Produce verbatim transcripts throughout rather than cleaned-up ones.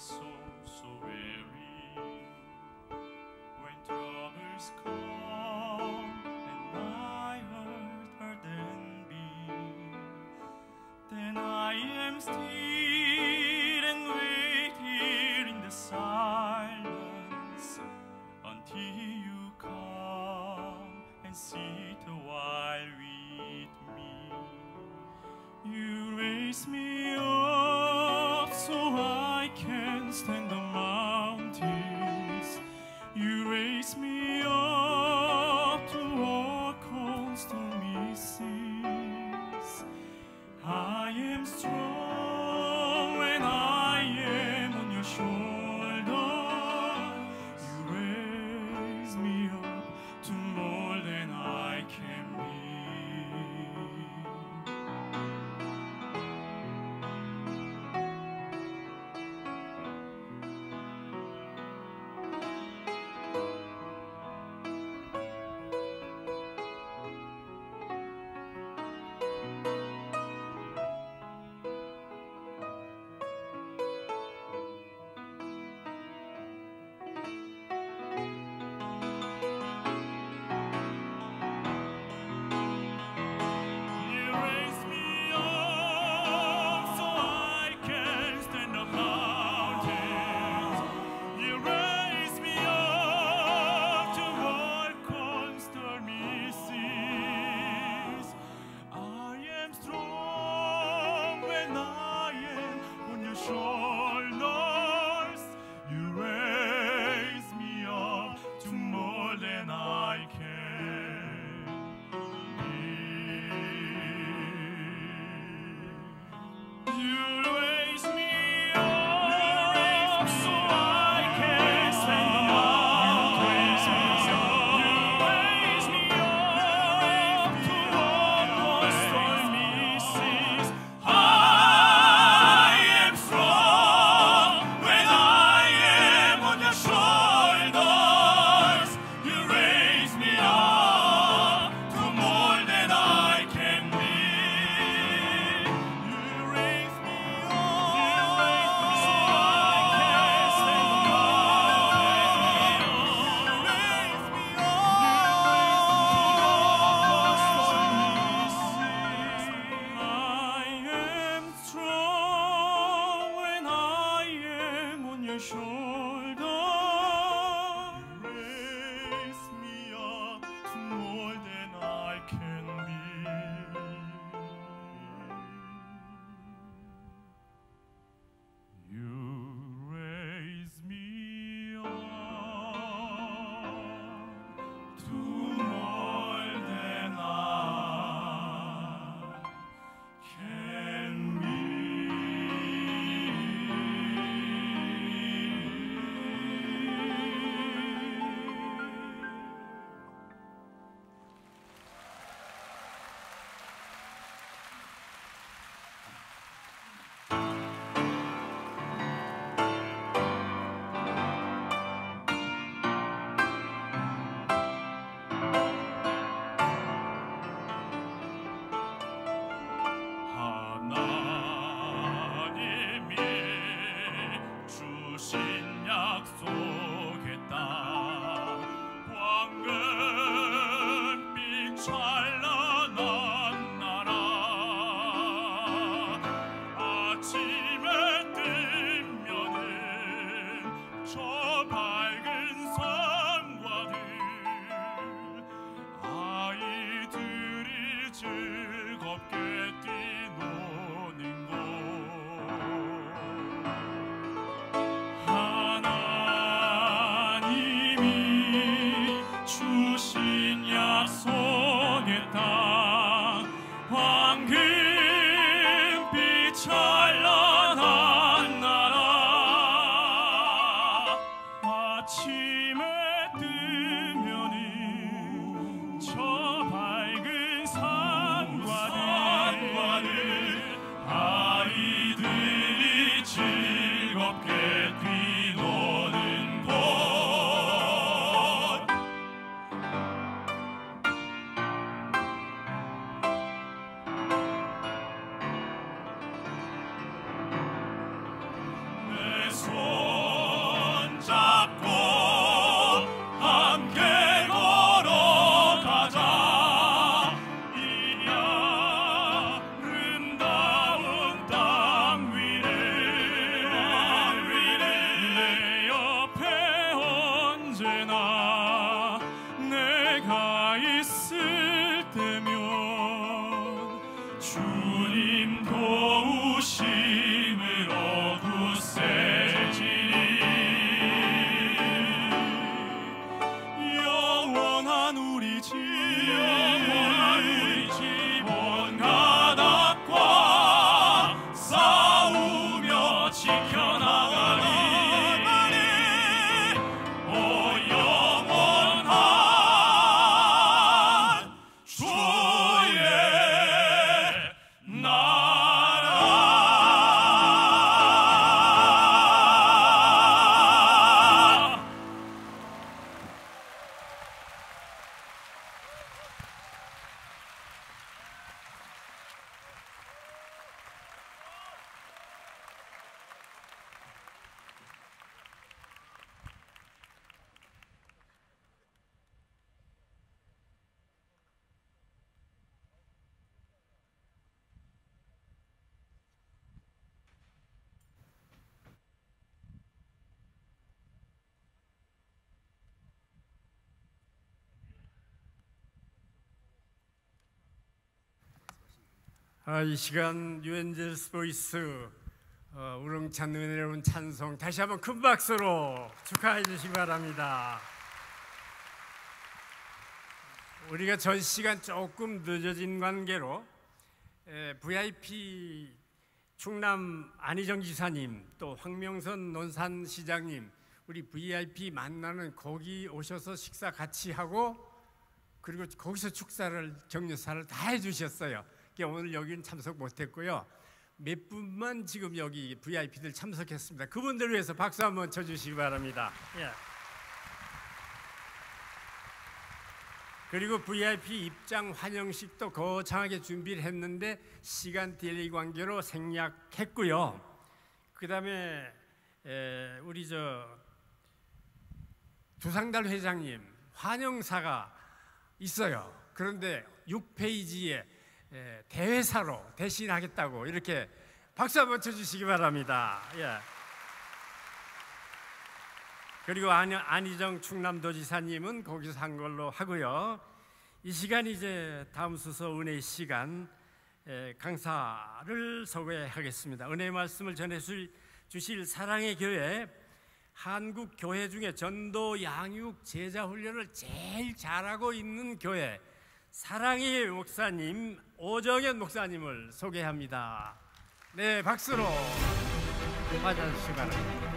soul so weary. When troubles come and my heart hardened be, then I am still and wait here in the silence until you come and sit a while with me. You raise me up so I can stand the mountains. You raise me up to walk on stormy seas. I am strong when I am on your shoulder. You raise me up to more than I can be. Shoulders, you raise me up to more than I can be. You raise me up so I can stand the mountains. You raise me up to walk on stormy seas. I am strong when I am on your shoulders. You raise me up to more than I can be. You raise me up so I can stand the mountains. You raise me up to walk on stormy seas. I am strong when I am on your shoulder. You raise me up to more than I can be. You raise me up to more than I can be. 하나님이 주신 약속의 땅, 황금빛 찬란한 나라. 아침에 뜨면은 저 밝은 산과들, 아이들이 즐겁게 뛰노는 곳. 하나님이 주신 약속의 땅, 황금빛 찬란한 나라. 아침에 뜨면은 저 밝은 산과들, 아이들이 즐겁게 뛰노는 곳. 내 손 아, 이 시간 유엔젤스 보이스 어, 우렁찬 은혜로운 찬송 다시 한번 큰 박수로 축하해 주시기 바랍니다. 우리가 전 시간 조금 늦어진 관계로 에, 브이아이피 충남 안희정 지사님, 또 황명선 논산시장님, 우리 브이아이피 만나는 거기 오셔서 식사 같이 하고 그리고 거기서 축사를 격려사를 다 해주셨어요. 그러니까 오늘 여기는 참석 못했고요. 몇 분만 지금 여기 브이아이피들 참석했습니다. 그분들 위해서 박수 한번 쳐주시기 바랍니다. 예. 그리고 브이아이피 입장 환영식도 거창하게 준비를 했는데 시간 딜레이 관계로 생략했고요. 그 다음에 우리 저 두상달 회장님 환영사가 있어요. 그런데 육 페이지에 대회사로 대신하겠다고 이렇게 박수 한번 쳐주시기 바랍니다. 예. 그리고 안희정 충남도지사님은 거기서 한 걸로 하고요. 이 시간 이제 다음 순서 은혜의 시간 강사를 소개하겠습니다. 은혜의 말씀을 전해주실 주실 사랑의 교회, 한국 교회 중에 전도 양육 제자 훈련을 제일 잘하고 있는 교회 사랑의 목사님 오정현 목사님을 소개합니다. 네, 박수로 맞아주시기 바랍니다.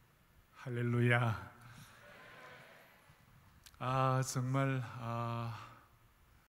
할렐루야. 아 정말 아,